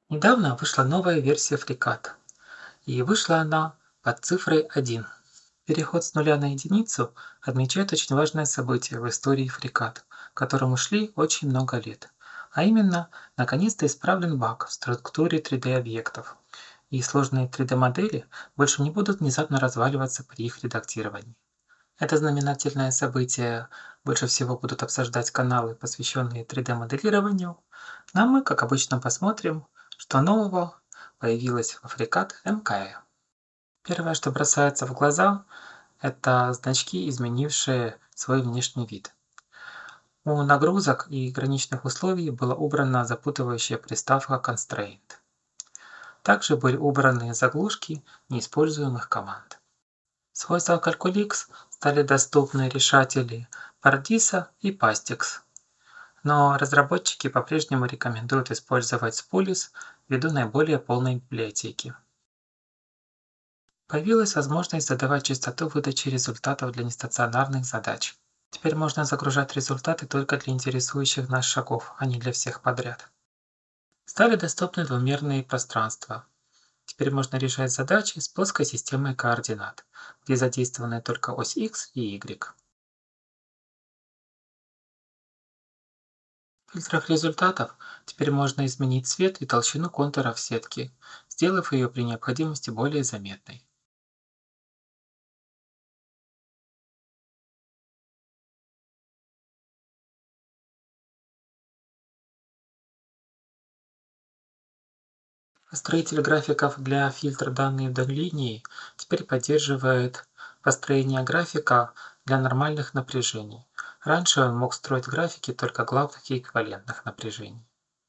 Недавно вышла новая версия FreeCAD, и вышла она под цифрой 1. Переход с нуля на единицу отмечает очень важное событие в истории FreeCAD, к которому шли очень много лет. А именно, наконец-то исправлен баг в структуре 3D-объектов, и сложные 3D-модели больше не будут внезапно разваливаться при их редактировании. Это знаменательное событие больше всего будут обсуждать каналы, посвященные 3D-моделированию, ну а мы, как обычно, посмотрим, что нового появилось в FreeCAD MKE. Первое, что бросается в глаза, это значки, изменившие свой внешний вид. У нагрузок и граничных условий была убрана запутывающая приставка Constraint. Также были убраны заглушки неиспользуемых команд. В свойствах CalculX стали доступны решатели Pardisa и Pastix, но разработчики по-прежнему рекомендуют использовать Spulis ввиду наиболее полной библиотеки. Появилась возможность задавать частоту выдачи результатов для нестационарных задач. Теперь можно загружать результаты только для интересующих нас шагов, а не для всех подряд. Стали доступны двумерные пространства. Теперь можно решать задачи с плоской системой координат, где задействованы только ось X и Y. В фильтрах результатов теперь можно изменить цвет и толщину контуров сетки, сделав ее при необходимости более заметной. Построитель графиков для фильтра данные вдоль линии теперь поддерживает построение графика для нормальных напряжений. Раньше он мог строить графики только главных и эквивалентных напряжений.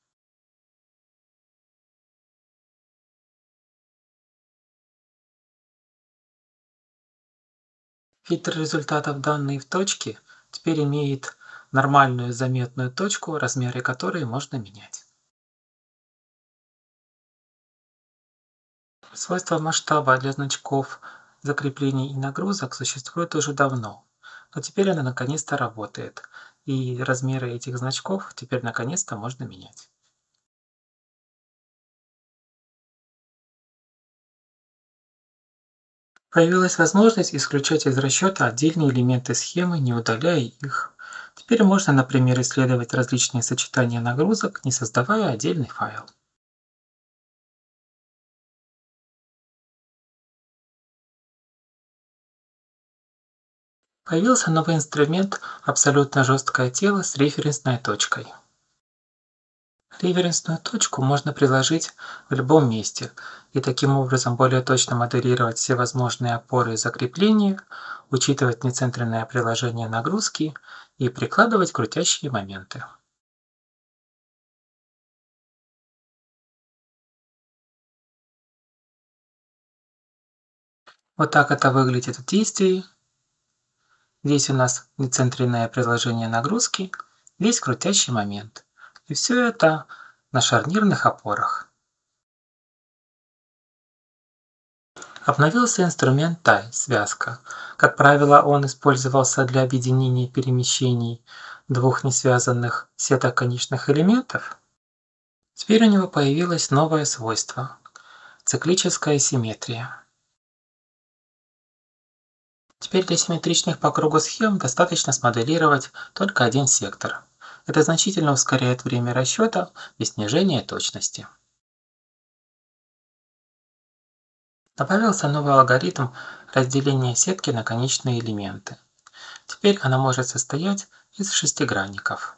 Фильтр результатов данные в точке теперь имеет нормальную заметную точку, размеры которой можно менять. Свойство масштаба для значков закреплений и нагрузок существует уже давно, но теперь оно наконец-то работает, и размеры этих значков теперь наконец-то можно менять. Появилась возможность исключать из расчета отдельные элементы схемы, не удаляя их. Теперь можно, например, исследовать различные сочетания нагрузок, не создавая отдельный файл. Появился новый инструмент абсолютно жесткое тело с референсной точкой. Референсную точку можно приложить в любом месте и таким образом более точно моделировать все возможные опоры и закрепления, учитывать нецентренное приложение нагрузки и прикладывать крутящие моменты. Вот так это выглядит в действии. Здесь у нас нецентренное приложение нагрузки, здесь крутящий момент. И все это на шарнирных опорах. Обновился инструмент Tie связка. Как правило, он использовался для объединения перемещений двух несвязанных сеток конечных элементов. Теперь у него появилось новое свойство – циклическая симметрия. Теперь для симметричных по кругу схем достаточно смоделировать только один сектор. Это значительно ускоряет время расчета и снижение точности. Добавился новый алгоритм разделения сетки на конечные элементы. Теперь она может состоять из шестигранников.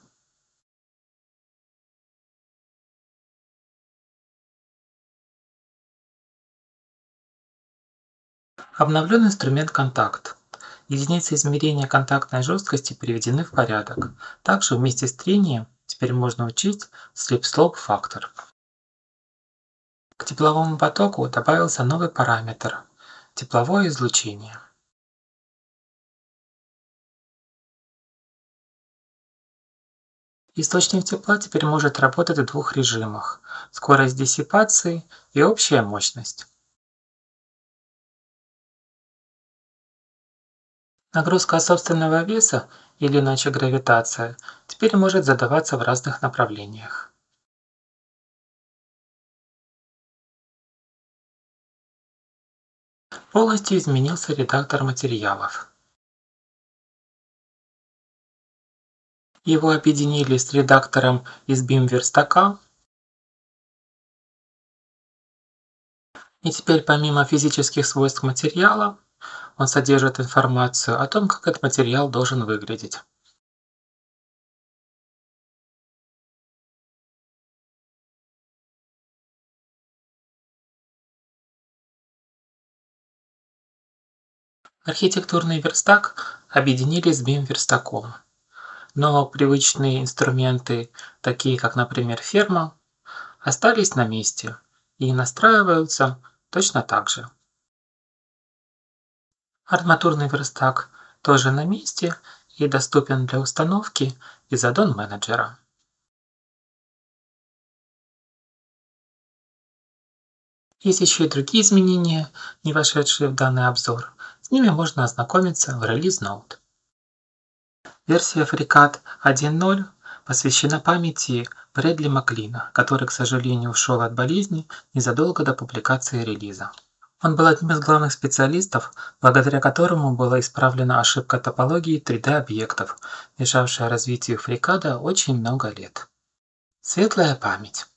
Обновлен инструмент «Контакт». Единицы измерения контактной жесткости приведены в порядок. Также вместе с трением теперь можно учить slip-slope фактор. К тепловому потоку добавился новый параметр – тепловое излучение. Источник тепла теперь может работать в двух режимах – скорость диссипации и общая мощность. Нагрузка от собственного веса, или иначе гравитация, теперь может задаваться в разных направлениях. Полностью изменился редактор материалов. Его объединили с редактором из BIM-верстака. И теперь помимо физических свойств материала, он содержит информацию о том, как этот материал должен выглядеть. Архитектурный верстак объединили с BIM-верстаком, но привычные инструменты, такие как, например, ферма, остались на месте и настраиваются точно так же. Арматурный верстак тоже на месте и доступен для установки из аддон менеджера. Есть еще и другие изменения, не вошедшие в данный обзор. С ними можно ознакомиться в Release Note. Версия FreeCAD 1.0 посвящена памяти Брэдли Маклина, который, к сожалению, ушел от болезни незадолго до публикации релиза. Он был одним из главных специалистов, благодаря которому была исправлена ошибка топологии 3D-объектов, мешавшая развитию FreeCAD очень много лет. Светлая память!